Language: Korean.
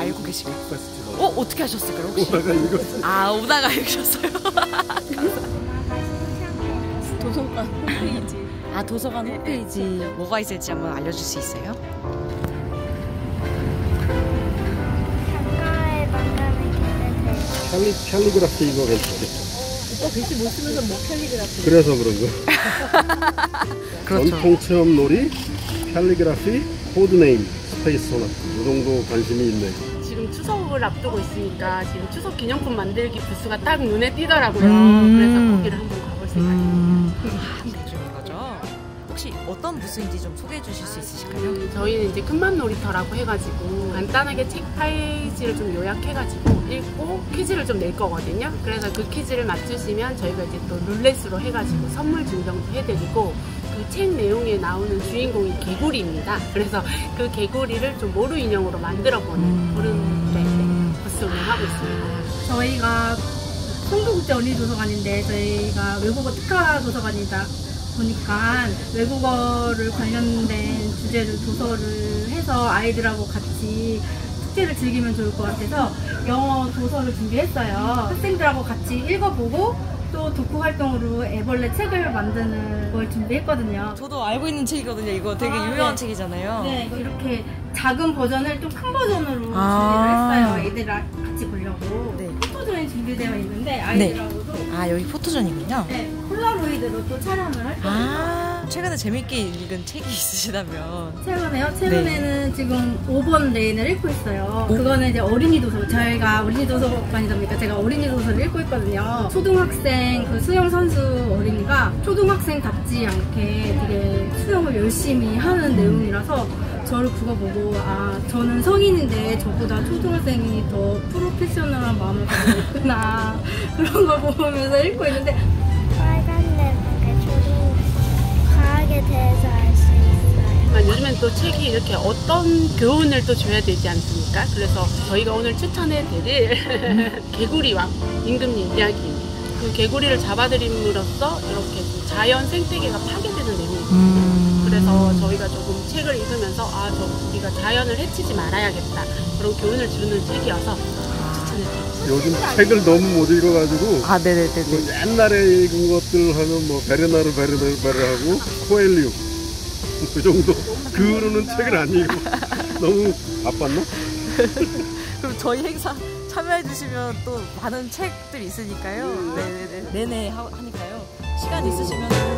알고 계시고. 페스티벌. 어떻게 하셨을까요 혹시? 오다가 읽었어요. 오다가 읽으셨어요. 도서관 홈페이지. 도서관 홈페이지. 뭐가 있을지 한번 알려줄 수 있어요? 캘리그라피 이거 괜찮겠다. 오빠 글씨 못 쓰면서 뭐 캘리그라피. 그래서 그런 거. 그렇죠. 전통 체험 놀이, 캘리그라피, 코드네임, 스페이스 소나. 이 정도 관심이 있네. 지금 추석을 앞두고 있으니까 지금 추석 기념품 만들기 부스가 딱 눈에 띄더라고요. 그래서 거기를 한번 가볼 생각입니다. 한국 중인 거죠? 혹시 어떤 부스인지 좀 소개해 주실 수 있으실까요? 저희는 이제 큰맘 놀이터라고 해가지고 간단하게 책 페이지를 좀 요약해가지고 읽고 퀴즈를 좀 낼 거거든요. 그래서 그 퀴즈를 맞추시면 저희가 이제 또 룰렛으로 해가지고 선물 증정도 해드리고 그 책 내용에 나오는 주인공이 개구리입니다. 그래서 그 개구리를 좀 모루 인형으로 만들어보는 그런 부스 운영하고 있습니다. 저희가 송도국제 어린이도서관인데 저희가 외국어 특화 도서관이다 보니까 외국어를 관련된 주제를 도서를 해서 아이들하고 같이 축제를 즐기면 좋을 것 같아서 영어 도서를 준비했어요. 학생들하고 같이 읽어보고 또 독후 활동으로 애벌레 책을 만드는 걸 준비했거든요. 저도 알고 있는 책이거든요. 이거 되게 유명한 책이잖아요. 네, 이거 이렇게 작은 버전을 좀 큰 버전으로 준비를 했어요. 애들이랑 같이 보려고. 네. 포토존이 준비되어 있는데 아이들하고도 여기 포토존이군요. 네, 폴라로이드로 또 촬영을 할 거예요. 최근에 재밌게 읽은 책이 있으시다면? 최근에요? 최근에는 지금 5번 레인을 읽고 있어요. 그거는 이제 어린이 도서. 저희가 어린이 도서관이다 보니까 제가 어린이 도서를 읽고 있거든요. 초등학생 그 수영 선수 어린이가 초등학생답지 않게 되게 수영을 열심히 하는 내용이라서 저를 그거 보고 저는 성인인데 저보다 초등학생이 더 프로페셔널한 마음을 가지고 있구나 그런 걸 보면서 읽고 있는데 빨간색의 초등 과학에 대해서 알 수 있어요. 요즘엔 또 책이 이렇게 어떤 교훈을 또 줘야 되지 않습니까? 그래서 저희가 오늘 추천해드릴 개구리왕 임금님 이야기입니다. 그 개구리를 잡아들임으로써 이렇게 자연 생태계가 파괴되는 내용입니다. 그래서 저희가 조금 책을 읽으면서 우리가 자연을 해치지 말아야겠다 그런 교훈을 주는 책이어서 추천해드립니다. 요즘 책을 너무 못 읽어가지고 네네네. 그 옛날에 읽은 것들 하면 뭐 베르나르 베르하고 코엘리우 그 정도 그러는 책을 안 읽고 너무 바빴나? 그럼 저희 행사 참여해주시면 또 많은 책들이 있으니까요. 네네네. 내내 하니까요. 시간 있으시면